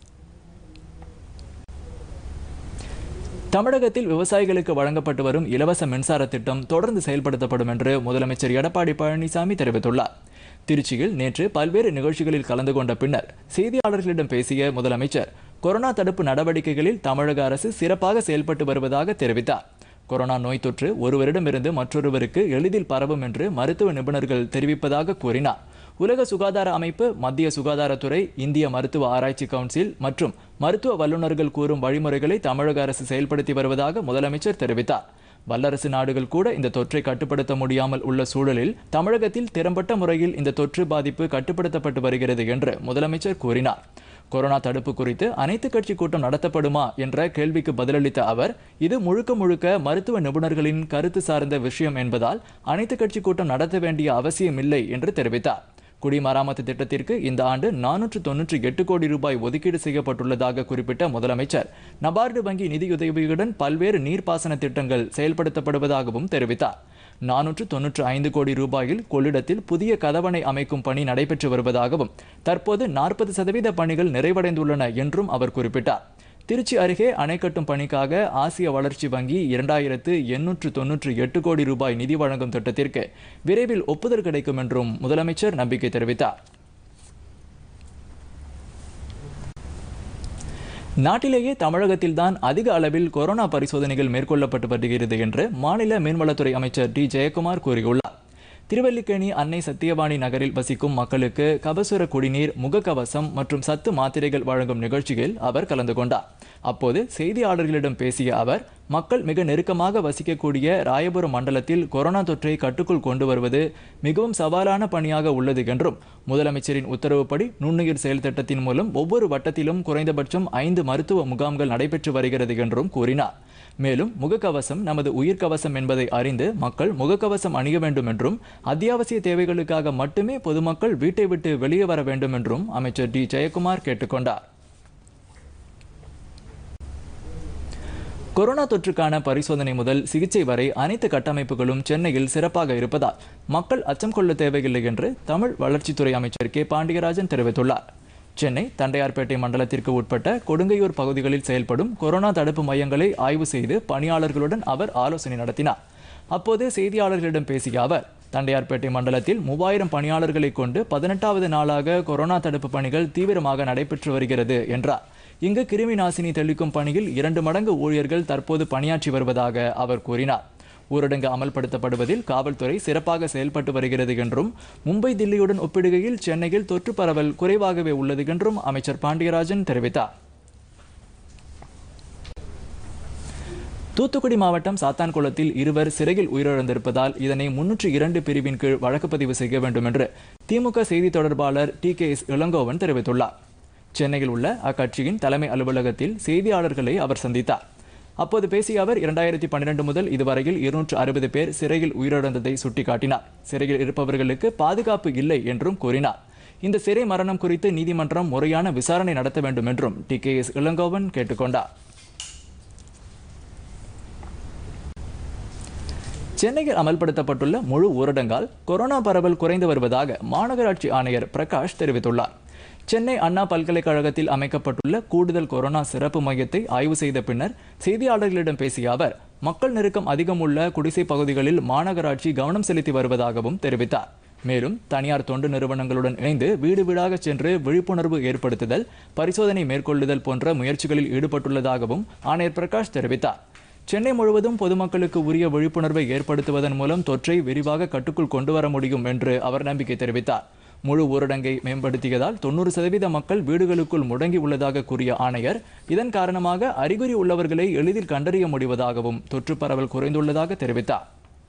தமிழகத்தில் விவசாயிகளுக்கு வழங்கப்பட்டு வரும் இலவச மின்சார திட்டம் தொடர்ந்து செயல்படுத்தப்படும் என்று முதலமைச்சர் எடப்பாடி பழனிசாமி தெரிவித்துள்ளார். திருச்சியில் நேற்று பல்வேறு நிகழ்ச்சிகளில் கலந்து கொண்ட பின்னர் செய்தியாளர்களிடம் பேசிய முதலமைச்சர் கொரோனா தடுப்பு நடவடிக்கைகளில் தமிழக அரசு சிறப்பாக செயல்பட்டு வருவதாக தெரிவித்தார். கொரோனா நோய் தொற்று ஒருவரிடமிருந்து மற்றொருவருக்கு எளிதில் பரவும் என்று மருத்துவ நிபுணர்கள் தெரிவிப்பதாக கூறினார். உலக சுகாதார அமைப்பு, மத்திய சுகாதாரத்துறை, இந்திய மருத்துவ ஆராய்ச்சி கவுன்சில் மற்றும் மருத்துவ வல்லுநர்கள் கூறும் வழிமுறைகளை தமிழக அரசு செயல்படுத்தி வருவதாக முதலமைச்சர் தெரிவித்தார். வல்லரசு நாடுகள் கூட இந்த தொற்றை கட்டுப்படுத்த முடியாமல் உள்ள சூழலில் தமிழகத்தில் திறம்பட்ட முறையில் இந்த தொற்று பாதிப்பு கட்டுப்படுத்தப்பட்டு வருகிறது என்று முதலமைச்சர் கூறினார். கொரோனா தடுப்பு குறித்து அனைத்து கட்சி கூட்டம் நடத்தப்படுமா என்ற கேள்விக்கு பதிலளித்த அவர், இது முழுக்க முழுக்க மருத்துவ நிபுணர்களின் கருத்து சார்ந்த விஷயம் என்பதால் அனைத்து கட்சி கூட்டம் நடத்த வேண்டிய அவசியமில்லை என்று தெரிவித்தார். குடிமராமத்து திட்டத்திற்கு இந்த ஆண்டு நானூற்று தொன்னூற்றி எட்டு கோடி ரூபாய் ஒதுக்கீடு செய்யப்பட்டுள்ளதாக குறிப்பிட்ட முதலமைச்சர், நபார்டு வங்கி நிதியுதவியுடன் பல்வேறு நீர்ப்பாசன திட்டங்கள் செயல்படுத்தப்படுவதாகவும் தெரிவித்தார். நானூற்று தொன்னூற்று ஐந்து கோடி ரூபாயில் கொள்ளிடத்தில் புதிய கதவணை அமைக்கும் பணி நடைபெற்று வருவதாகவும் தற்போது நாற்பது சதவீத பணிகள் நிறைவடைந்துள்ளன என்றும் அவர் குறிப்பிட்டார். திருச்சி அருகே அணை கட்டும் பணிக்காக ஆசிய வளர்ச்சி வங்கி இரண்டாயிரத்து எண்ணூற்று தொன்னூற்றி எட்டு கோடி ரூபாய் நிதி வழங்கும் திட்டத்திற்கு விரைவில் ஒப்புதல் கிடைக்கும் என்றும் முதலமைச்சர் நம்பிக்கை தெரிவித்தார். நாட்டிலேயே தமிழகத்தில்தான் அதிக அளவில் கொரோனா பரிசோதனைகள் மேற்கொள்ளப்பட்டு வருகிறது என்று மாநில மீன்வளத்துறை அமைச்சர் டி ஜெயக்குமார் கூறியுள்ளார். திருவல்லிக்கேணி அன்னை சத்தியவாணி நகரில் வசிக்கும் மக்களுக்கு கபசுர குடிநீர், முகக்கவசம் மற்றும் சத்து மாத்திரைகள் வழங்கும் நிகழ்ச்சியில் அவர் கலந்து கொண்டார். அப்போது செய்தியாளர்களிடம் பேசிய அவர், மக்கள் மிக நெருக்கமாக வசிக்கக்கூடிய ராயபுரம் மண்டலத்தில் கொரோனா தொற்றை கட்டுக்குள் கொண்டு வருவது மிகவும் சவாலான பணியாக உள்ளது என்றும், முதலமைச்சரின் உத்தரவுப்படி நுண்ணுயிர் செயல் திட்டத்தின் மூலம் ஒவ்வொரு வட்டத்திலும் குறைந்தபட்சம் ஐந்து மருத்துவ முகாம்கள் நடைபெற்று வருகிறது என்றும் கூறினார். மேலும் முகக்கவசம் நமது உயிர்கவசம் என்பதை அறிந்து மக்கள் முகக்கவசம் அணிய வேண்டும் என்றும், அத்தியாவசிய தேவைகளுக்காக மட்டுமே பொதுமக்கள் வீட்டை விட்டு வெளியே வர வேண்டும் என்றும் அமைச்சர் டி ஜெயக்குமார் கேட்டுக்கொண்டார். கொரோனா தொற்றுக்கான பரிசோதனை முதல் சிகிச்சை வரை அனைத்து கட்டமைப்புகளும் சென்னையில் சிறப்பாக இருப்பதால் மக்கள் அச்சம் கொள்ள தேவையில்லை என்று தமிழ் வளர்ச்சித்துறை அமைச்சர் கே பாண்டியராஜன் தெரிவித்துள்ளார். சென்னை தண்டையார்பேட்டை மண்டலத்திற்கு உட்பட்ட கொடுங்கையூர் பகுதிகளில் செயல்படும் கொரோனா தடுப்பு மையங்களை ஆய்வு செய்து பணியாளர்களுடன் அவர் ஆலோசனை நடத்தினார். அப்போது செய்தியாளர்களிடம் பேசிய அவர், தண்டையார்பேட்டை மண்டலத்தில் மூவாயிரம் பணியாளர்களை கொண்டு பதினெட்டாவது நாளாக கொரோனா தடுப்பு பணிகள் தீவிரமாக நடைபெற்று வருகிறது என்றார். இங்கு கிருமி நாசினி தெளிக்கும் பணியில் இரண்டு மடங்கு ஊழியர்கள் தற்போது பணியாற்றி வருவதாக அவர் கூறினார். ஊரடங்கு அமல்படுத்தப்படுவதில் காவல்துறை சிறப்பாக செயல்பட்டு வருகிறது என்றும் மும்பை தில்லியுடன் ஒப்பிடுகையில் சென்னையில் தொற்று பரவல் குறைவாகவே உள்ளது என்றும் அமைச்சர் பாண்டியராஜன் தெரிவித்தார். தூத்துக்குடி மாவட்டம் சாத்தான்குளத்தில் இருவர் சிறையில் உயிரிழந்திருப்பதால் இதனை முன்னூற்று இரண்டு பிரிவின் கீழ் வழக்கு பதிவு செய்ய வேண்டும் என்று திமுக செய்தி தொடர்பாளர் டி கே எஸ் இளங்கோவன் தெரிவித்துள்ளார். சென்னையில் உள்ள அக்கட்சியின் தலைமை அலுவலகத்தில் செய்தியாளர்களை அவர் சந்தித்தார். அப்போது பேசிய அவர் இரண்டாயிரத்தி பன்னிரண்டு முதல் இதுவரையில் இருநூற்று அறுபது பேர் சிறையில் உயிரிழந்ததை சுட்டிக்காட்டினார். சிறையில் இருப்பவர்களுக்கு பாதுகாப்பு இல்லை என்றும் கூறினார். இந்த சிறை மரணம் குறித்து நீதிமன்றம் முறையான விசாரணை நடத்த வேண்டும் என்றும் டி கே எஸ் இளங்கோவன் கேட்டுக்கொண்டார். சென்னையில் அமல்படுத்தப்பட்டுள்ள முழு ஊரடங்கால் கொரோனா பரவல் குறைந்து வருவதாக மாநகராட்சி ஆணையர் பிரகாஷ் தெரிவித்துள்ளார். சென்னை அண்ணா பல்கலைக்கழகத்தில் அமைக்கப்பட்டுள்ள கூடுதல் கொரோனா சிறப்பு மையத்தை ஆய்வு செய்த பின்னர் செய்தியாளர்களிடம் பேசிய அவர், மக்கள் நெருக்கம் அதிகம் உள்ள குடிசை பகுதிகளில் மாநகராட்சி கவனம் செலுத்தி வருவதாகவும் தெரிவித்தார். மேலும் தனியார் தொண்டு நிறுவனங்களுடன் இணைந்து வீடு வீடாக சென்று விழிப்புணர்வு ஏற்படுத்துதல், பரிசோதனை மேற்கொள்ளுதல் போன்ற முயற்சிகளில் ஈடுபட்டுள்ளதாகவும் ஆணையர் பிரகாஷ் தெரிவித்தார். சென்னை முழுவதும் பொதுமக்களுக்கு உரிய விழிப்புணர்வை ஏற்படுத்துவதன் மூலம் தொற்றை விரிவாக கட்டுக்குள் கொண்டு வர முடியும் என்று அவர் நம்பிக்கை தெரிவித்தார். முழு ஊரடங்கை மேம்படுத்தியதால் தொண்ணூறு சதவீத மக்கள் வீடுகளுக்குள் முடங்கி உள்ளதாக கூறிய ஆணையர், இதன் காரணமாக அறிகுறி உள்ளவர்களை எளிதில் கண்டறிய முடிவதாகவும் தொற்று பரவல் குறைந்துள்ளதாக தெரிவித்தார்.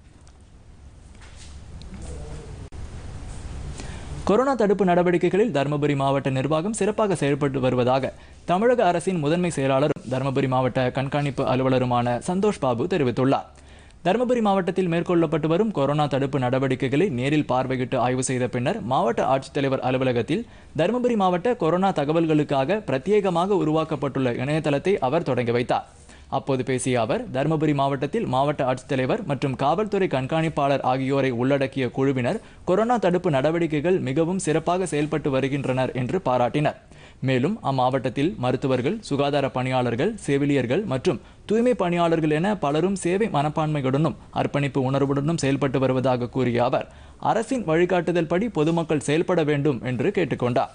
கொரோனா தடுப்பு நடவடிக்கைகளில் தருமபுரி மாவட்ட நிர்வாகம் சிறப்பாக செயல்பட்டு வருவதாக தமிழக அரசின் முதன்மை செயலாளரும் தருமபுரி மாவட்ட கண்காணிப்பு அலுவலருமான சந்தோஷ் பாபு தெரிவித்துள்ளார். தருமபுரி மாவட்டத்தில் மேற்கொள்ளப்பட்டு வரும் கொரோனா தடுப்பு நடவடிக்கைகளை நேரில் பார்வையிட்டு ஆய்வு செய்த பின்னர் மாவட்ட ஆட்சித்தலைவர் அலுவலகத்தில் தருமபுரி மாவட்ட கொரோனா தகவல்களுக்காக பிரத்யேகமாக உருவாக்கப்பட்டுள்ள இணையதளத்தை அவர் தொடங்கி வைத்தார். அப்போது பேசிய அவர், தருமபுரி மாவட்டத்தில் மாவட்ட ஆட்சித்தலைவர் மற்றும் காவல்துறை கண்காணிப்பாளர் ஆகியோரை உள்ளடக்கிய குழுவினர் கொரோனா தடுப்பு நடவடிக்கைகள் மிகவும் சிறப்பாக செயல்பட்டு வருகின்றனர் என்று பாராட்டினர். மேலும் அம்மாவட்டத்தில் மருத்துவர்கள், சுகாதார பணியாளர்கள், செவிலியர்கள் மற்றும் தூய்மை பணியாளர்கள் என பலரும் சேவை மனப்பான்மையுடனும் அர்ப்பணிப்பு உணர்வுடனும் செயல்பட்டு வருவதாக கூறிய அவர், அரசின் வழிகாட்டுதல் படி பொதுமக்கள் செயல்பட வேண்டும் என்று கேட்டுக்கொண்டார்.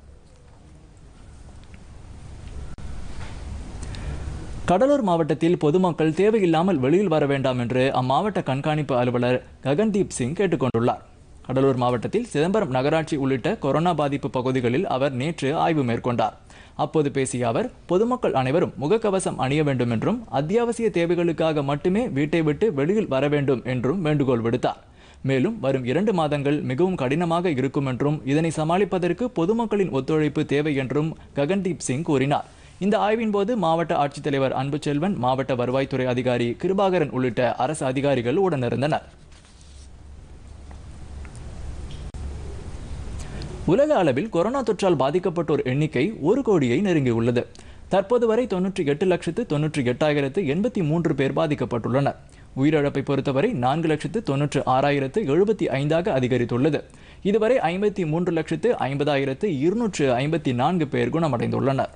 கடலூர் மாவட்டத்தில் பொதுமக்கள் தேவையில்லாமல் வெளியில் வர வேண்டாம் என்று அம்மாவட்ட கண்காணிப்பு அலுவலர் ககன்தீப் சிங் கேட்டுக்கொண்டுள்ளார். கடலூர் மாவட்டத்தில் சிதம்பரம் நகராட்சி உள்ளிட்ட கொரோனா பாதிப்பு பகுதிகளில் அவர் நேற்று ஆய்வு மேற்கொண்டார். அப்போது பேசிய அவர், பொதுமக்கள் அனைவரும் முகக்கவசம் அணிய வேண்டும் என்றும் அத்தியாவசிய தேவைகளுக்காக மட்டுமே வீட்டை விட்டு வெளியில் வர வேண்டும் என்றும் வேண்டுகோள் விடுத்தார். மேலும் வரும் இரண்டு மாதங்கள் மிகவும் கடினமாக இருக்கும் என்றும் இதனை சமாளிப்பதற்கு பொதுமக்களின் ஒத்துழைப்பு தேவை என்றும் ககன்தீப் சிங் கூறினார். இந்த ஆய்வின் போது மாவட்ட ஆட்சித்தலைவர் அன்புச்செல்வன், மாவட்ட வருவாய்த்துறை அதிகாரி கிருபாகரன் உள்ளிட்ட அரசு அதிகாரிகள் உடனிருந்தனர். உலக அளவில் கொரோனா தொற்றால் பாதிக்கப்பட்டோர் எண்ணிக்கை ஒரு கோடியை நெருங்கியுள்ளது. தற்போது வரை தொன்னூற்றி எட்டு லட்சத்து தொன்னூற்றி எட்டாயிரத்து எண்பத்தி மூன்று பேர் பாதிக்கப்பட்டுள்ளனர். உயிரிழப்பை பொறுத்தவரை நான்கு லட்சத்து தொன்னூற்று ஆறாயிரத்து எழுபத்தி ஐந்தாக அதிகரித்துள்ளது. இதுவரை ஐம்பத்தி மூன்று லட்சத்து ஐம்பதாயிரத்து இருநூற்று ஐம்பத்தி நான்கு பேர் குணமடைந்துள்ளனர்.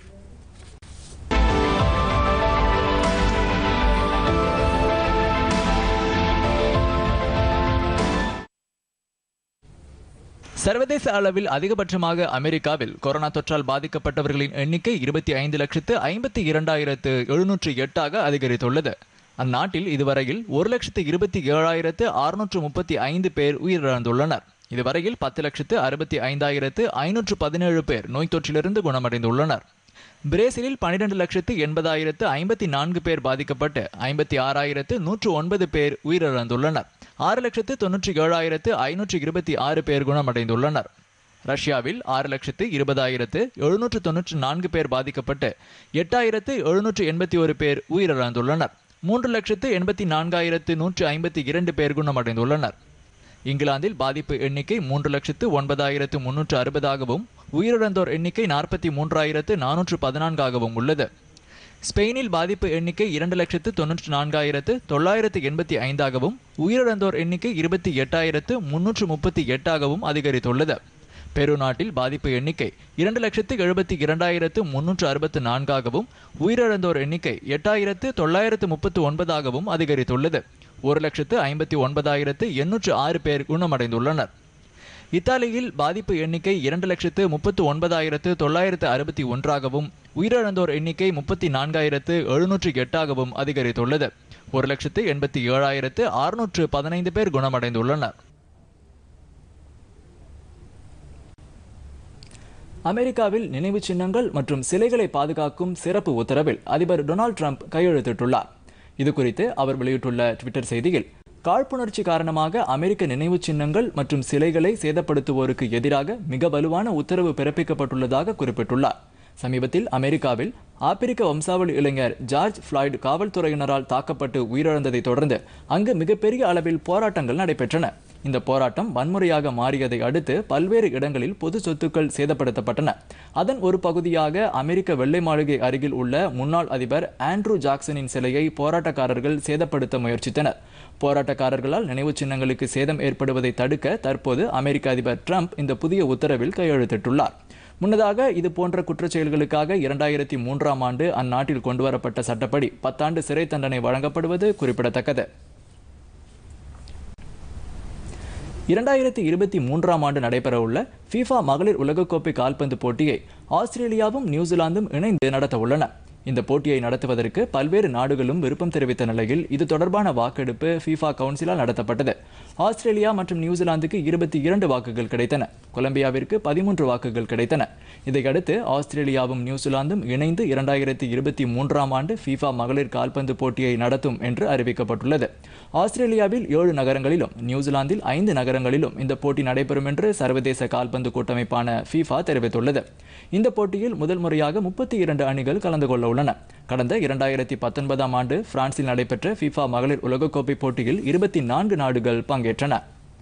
சர்வதேச அளவில் அதிகபட்சமாக அமெரிக்காவில் கொரோனா தொற்றால் பாதிக்கப்பட்டவர்களின் எண்ணிக்கை இருபத்தி ஐந்து லட்சத்து ஐம்பத்தி இரண்டாயிரத்து எழுநூற்று எட்டாக அதிகரித்துள்ளது. அந்நாட்டில் இதுவரையில் ஒரு லட்சத்து இருபத்தி ஏழாயிரத்து அறுநூற்று முப்பத்தி ஐந்து பேர் உயிரிழந்துள்ளனர். இதுவரையில் பத்து லட்சத்து அறுபத்தி ஐந்தாயிரத்து ஐநூற்று பதினேழு பேர் நோய் தொற்றிலிருந்து குணமடைந்துள்ளனர். பிரேசிலில் பனிரெண்டு லட்சத்து எண்பதாயிரத்து ஐம்பத்தி நான்கு பேர் பாதிக்கப்பட்டு ஐம்பத்தி ஆறாயிரத்து நூற்று ஒன்பது பேர் உயிரிழந்துள்ளனர். ஆறு லட்சத்து தொன்னூற்றி ஏழாயிரத்து ஐநூற்று இருபத்தி ஆறு பேர் குணமடைந்துள்ளனர். ரஷ்யாவில் ஆறு லட்சத்து இருபதாயிரத்து எழுநூற்று தொன்னூற்று நான்கு பேர் பாதிக்கப்பட்டு எட்டாயிரத்து எழுநூற்று எண்பத்தி ஒரு பேர் உயிரிழந்துள்ளனர். மூன்று லட்சத்து எண்பத்தி நான்காயிரத்து நூற்று ஐம்பத்தி இரண்டு பேர் குணமடைந்துள்ளனர். இங்கிலாந்தில் பாதிப்பு எண்ணிக்கை மூன்று லட்சத்து ஒன்பதாயிரத்து முன்னூற்று அறுபதாகவும் உயிரிழந்தோர் எண்ணிக்கை நாற்பத்தி மூன்றாயிரத்து நானூற்று பதினான்காகவும் உள்ளது. ஸ்பெயினில் பாதிப்பு எண்ணிக்கை இரண்டு லட்சத்து தொன்னூற்று நான்காயிரத்து தொள்ளாயிரத்து எண்பத்தி ஐந்தாகவும் உயிரிழந்தோர் எண்ணிக்கை இருபத்தி எட்டாயிரத்து முன்னூற்று முப்பத்தி எட்டாகவும் அதிகரித்துள்ளது. பெரு நாட்டில் பாதிப்பு எண்ணிக்கை இரண்டு லட்சத்து எழுபத்தி இரண்டாயிரத்து முன்னூற்று அறுபத்தி நான்காகவும் உயிரிழந்தோர் எண்ணிக்கை எட்டாயிரத்து தொள்ளாயிரத்து முப்பத்தி ஒன்பதாகவும் அதிகரித்துள்ளது. ஒரு லட்சத்து ஐம்பத்தி ஒன்பதாயிரத்து எண்ணூற்று ஆறு பேர் குணமடைந்துள்ளனர். இத்தாலியில் பாதிப்பு எண்ணிக்கை இரண்டு லட்சத்து முப்பத்து ஒன்பதாயிரத்து தொள்ளாயிரத்து அறுபத்தி ஒன்றாகவும் உயிரிழந்தோர் எண்ணிக்கை முப்பத்தி நான்காயிரத்து எழுநூற்று எட்டாகவும் அதிகரித்துள்ளது. ஒரு லட்சத்து எண்பத்தி ஏழாயிரத்து அறுநூற்று பதினைந்து பேர் குணமடைந்துள்ளனர். அமெரிக்காவில் நினைவு சின்னங்கள் மற்றும் சிலைகளை பாதுகாக்கும் சிறப்பு உத்தரவில் அதிபர் டொனால்ட் ட்ரம்ப் கையெழுத்திட்டுள்ளார். இதுகுறித்து அவர் வெளியிட்டுள்ள ட்விட்டர் செய்தியில், காழ்ப்புணர்ச்சி காரணமாக அமெரிக்க நினைவு சின்னங்கள் மற்றும் சிலைகளை சேதப்படுத்துவோருக்கு எதிராக மிக வலுவான உத்தரவு பிறப்பிக்கப்பட்டுள்ளதாக குறிப்பிட்டுள்ளார். சமீபத்தில் அமெரிக்காவில் ஆப்பிரிக்க வம்சாவளி இளைஞர் ஜார்ஜ் ஃபிளாய்டு காவல்துறையினரால் தாக்கப்பட்டு உயிரிழந்ததை தொடர்ந்து அங்கு மிகப்பெரிய அளவில் போராட்டங்கள் நடைபெற்றன. இந்த போராட்டம் வன்முறையாக மாறியதை அடுத்து பல்வேறு இடங்களில் பொது சொத்துக்கள் சேதப்படுத்தப்பட்டன. அதன் ஒரு பகுதியாக அமெரிக்க வெள்ளை மாளிகை அருகில் உள்ள முன்னாள் அதிபர் ஆண்ட்ரூ ஜாக்சனின் சிலையை போராட்டக்காரர்கள் சேதப்படுத்த முயற்சித்தனர். போராட்டக்காரர்களால் நினைவு சின்னங்களுக்கு சேதம் ஏற்படுவதை தடுக்க தற்போது அமெரிக்க அதிபர் ட்ரம்ப் இந்த புதிய உத்தரவில் கையெழுத்திட்டுள்ளார். முன்னதாக இது போன்ற குற்றச்செயல்களுக்காக இரண்டாயிரத்தி மூன்றாம் ஆண்டு அந்நாட்டில் கொண்டுவரப்பட்ட சட்டப்படி பத்தாண்டு சிறை தண்டனை வழங்கப்படுவது குறிப்பிடத்தக்கது. இரண்டாயிரத்தி இருபத்தி மூன்றாம் ஆண்டு நடைபெறவுள்ள ஃபீஃபா மகளிர் உலகக்கோப்பை கால்பந்து போட்டியை ஆஸ்திரேலியாவும் நியூசிலாந்தும் இணைந்து நடத்த உள்ளன. இந்த போட்டியை நடத்துவதற்கு பல்வேறு நாடுகளும் விருப்பம் தெரிவித்த நிலையில் இது தொடர்பான வாக்கெடுப்பு ஃபீஃபா கவுன்சிலால் நடத்தப்பட்டது. ஆஸ்திரேலியா மற்றும் நியூசிலாந்துக்கு இருபத்தி இரண்டு வாக்குகள் கிடைத்தன. கொலம்பியாவிற்கு பதிமூன்று வாக்குகள் கிடைத்தன. இதையடுத்து ஆஸ்திரேலியாவும் நியூசிலாந்தும் இணைந்து இரண்டாயிரத்தி இருபத்தி மூன்றாம் ஆண்டு ஃபீஃபா மகளிர் கால்பந்து போட்டியை நடத்தும் என்று அறிவிக்கப்பட்டுள்ளது. ஆஸ்திரேலியாவில் ஏழு நகரங்களிலும் நியூசிலாந்தில் ஐந்து நகரங்களிலும் இந்த போட்டி நடைபெறும் என்று சர்வதேச கால்பந்து கூட்டமைப்பான ஃபீஃபா தெரிவித்துள்ளது. இந்த போட்டியில் முதல் முறையாக முப்பத்தி இரண்டு அணிகள் கலந்து கொள்ள உள்ளன. கடந்த இரண்டாயிரத்தி பத்தொன்பதாம் ஆண்டு பிரான்சில் நடைபெற்ற ஃபீஃபா மகளிர் உலகக்கோப்பை போட்டியில் இருபத்தி நான்கு நாடுகள் பங்கேற்றன.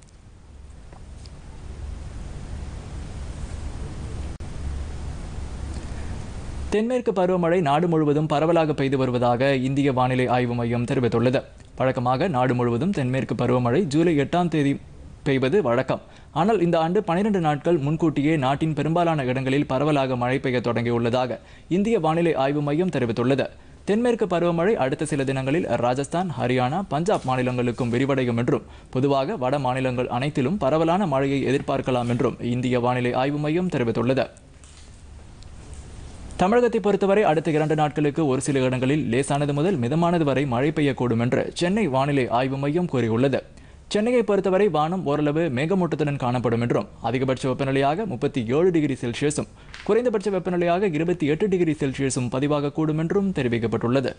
தென்மேற்கு பருவமழை நாடு முழுவதும் பரவலாக பெய்து வருவதாக இந்திய வானிலை ஆய்வு மையம் தெரிவித்துள்ளது. வழக்கமாக நாடு முழுவதும் தென்மேற்கு பருவமழை ஜூலை எட்டாம் தேதி பெய்வது வழக்கம். ஆனால் இந்த ஆண்டு பனிரெண்டு நாட்கள் முன்கூட்டியே நாட்டின் பெரும்பாலான இடங்களில் பரவலாக மழை பெய்ய தொடங்கியுள்ளதாக இந்திய வானிலை ஆய்வு மையம் தெரிவித்துள்ளது. தென்மேற்கு பருவமழை அடுத்த சில தினங்களில் ராஜஸ்தான், ஹரியானா, பஞ்சாப் மாநிலங்களுக்கும் விரிவடையும் என்றும் பொதுவாக வட மாநிலங்கள் அனைத்திலும் பரவலான மழையை எதிர்பார்க்கலாம் என்றும் இந்திய வானிலை ஆய்வு மையம் தெரிவித்துள்ளது. தமிழகத்தை பொறுத்தவரை அடுத்த இரண்டு நாட்களுக்கு ஒரு சில இடங்களில் லேசானது முதல் மிதமானது வரை மழை பெய்யக்கூடும் என்று சென்னை வானிலை ஆய்வு மையம் கூறியுள்ளது. சென்னையை பொறுத்தவரை வானம் ஓரளவு மேகமூட்டத்துடன் காணப்படும் என்றும் அதிகபட்ச வெப்பநிலையாக முப்பத்தி ஏழு டிகிரி செல்சியஸும் குறைந்தபட்ச வெப்பநிலையாக இருபத்தி எட்டு டிகிரி செல்சியஸும் பதிவாகக்கூடும் என்றும் தெரிவிக்கப்பட்டுள்ளது.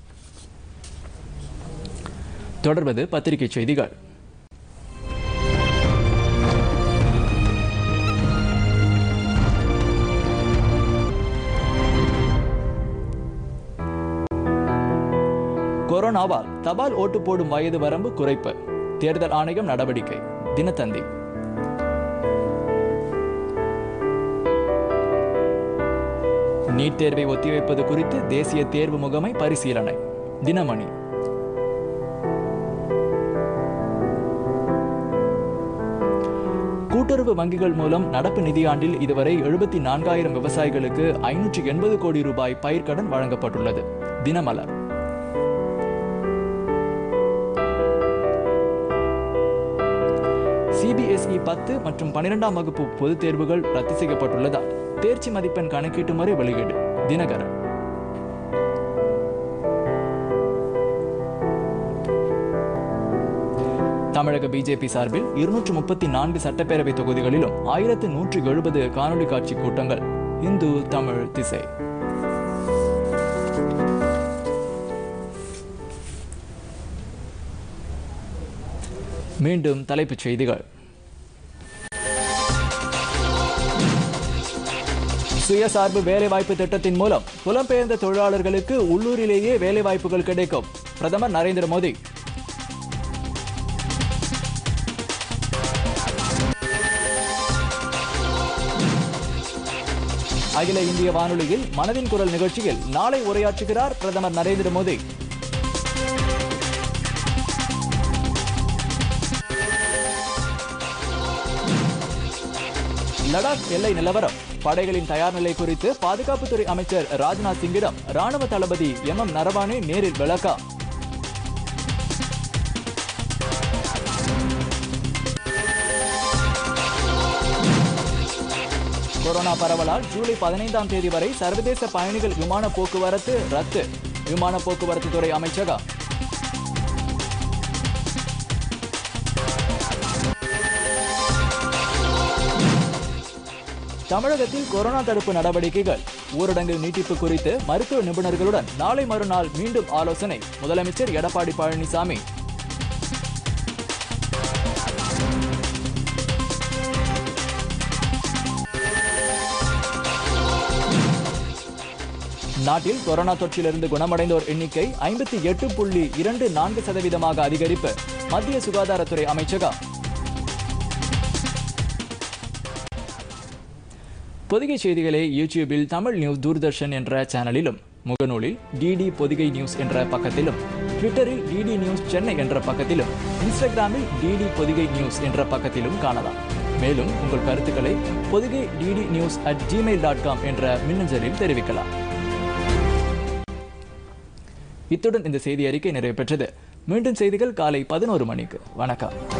தொடர்வது பத்திரிகை செய்திகள். கொரோனாவால் தபால் ஓட்டு போடும் வயது வரம்பு குறைப்பு, தேர்தல் ஆணையம் நடவடிக்கை. தினத்தந்தி. நீட் தேர்வை ஒத்திவைப்பது குறித்து தேசிய தேர்வு முகமை பரிசீலனை. தினமணி. கூட்டுறவு வங்கிகள் மூலம் நடப்பு நிதியாண்டில் இதுவரை எழுபத்தி நான்காயிரம் விவசாயிகளுக்கு ஐநூற்றி எண்பது கோடி ரூபாய் பயிர்க்கடன் வழங்கப்பட்டுள்ளது. தினமலர். சிபிஎஸ்இ பத்து மற்றும் பனிரெண்டாம் வகுப்பு பொதுத் தேர்வுகள் ரத்து செய்யப்பட்டுள்ளதால் தேர்ச்சி மதிப்பெண் கணக்கீட்டு முறை வெளியீடு. தினகரன். தமிழக பிஜேபி சார்பில் இருநூற்று முப்பத்தி நான்கு சட்டப்பேரவை தொகுதிகளிலும் ஆயிரத்து நூற்று எழுபது காணொலி காட்சி கூட்டங்கள். இந்து தமிழ் திசை. மீண்டும் தலைப்புச் செய்திகள். சுயசார்பு வேலைவாய்ப்பு திட்டத்தின் மூலம் புலம்பெயர்ந்த தொழிலாளர்களுக்கு உள்ளூரிலேயே வேலைவாய்ப்புகள் கிடைக்கும். பிரதமர் நரேந்திர மோடி. அகில இந்திய வானொலியில் மனதின் குரல் நிகழ்ச்சியில் நாளை உரையாற்றுகிறார் பிரதமர் நரேந்திர மோடி. லடாக் எல்லை நிலவரம், படைகளின் தயார் நிலை குறித்து பாதுகாப்புத்துறை அமைச்சர் ராஜ்நாத் சிங்கிடம் ராணுவ தளபதி எம் எம் நரவானே நேரில் விளக்கம். கொரோனா பரவலால் ஜூலை பதினைந்தாம் தேதி வரை சர்வதேச பயணிகள் விமான போக்குவரத்து ரத்து. விமான போக்குவரத்து துறை அமைச்சகம். தமிழகத்தில் கொரோனா தடுப்பு நடவடிக்கைகள் ஊரடங்கு நீட்டிப்பு குறித்து மருத்துவ நிபுணர்களுடன் நாளை மறுநாள் மீண்டும் ஆலோசனை. முதலமைச்சர் எடப்பாடி பழனிசாமி. நாட்டில் கொரோனா தொற்றிலிருந்து குணமடைந்தோர் எண்ணிக்கை ஐம்பத்தி எட்டு புள்ளி இரண்டு நான்கு சதவீதமாக அதிகரிப்பு. மத்திய சுகாதாரத்துறை அமைச்சகம். பொதிகை செய்திகளை யூடியூபில் தமிழ் நியூஸ் தூர்தர்ஷன் என்ற சேனலிலும், முகநூலில் டிடி பொதிகை நியூஸ் என்ற பக்கத்திலும், ட்விட்டரில் டிடி நியூஸ் சென்னை என்ற பக்கத்திலும், இன்ஸ்டாகிராமில் டிடி பொதிகை நியூஸ் என்ற பக்கத்திலும் காணலாம். மேலும் உங்கள் கருத்துக்களை Pothigai DD news at Gmail dot com என்ற மின்னஞ்சலில் தெரிவிக்கலாம். இத்துடன் இந்த செய்தி அறிக்கை நிறைவு பெற்றது. மீண்டும் செய்திகள் காலை பதினோரு மணிக்கு. வணக்கம்.